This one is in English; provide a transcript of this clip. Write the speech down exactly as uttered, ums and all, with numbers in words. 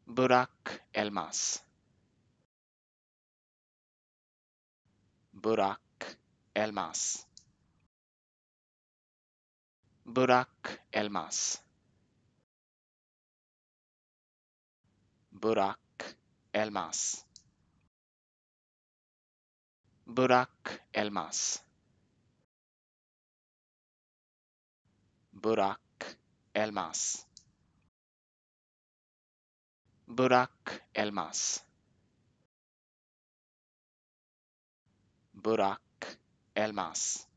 Burak Elmas. Burak Elmas. Burak Elmas. Burak Elmas. Burak Elmas. Burak Elmas. Burak Elmas. Burak Elmas.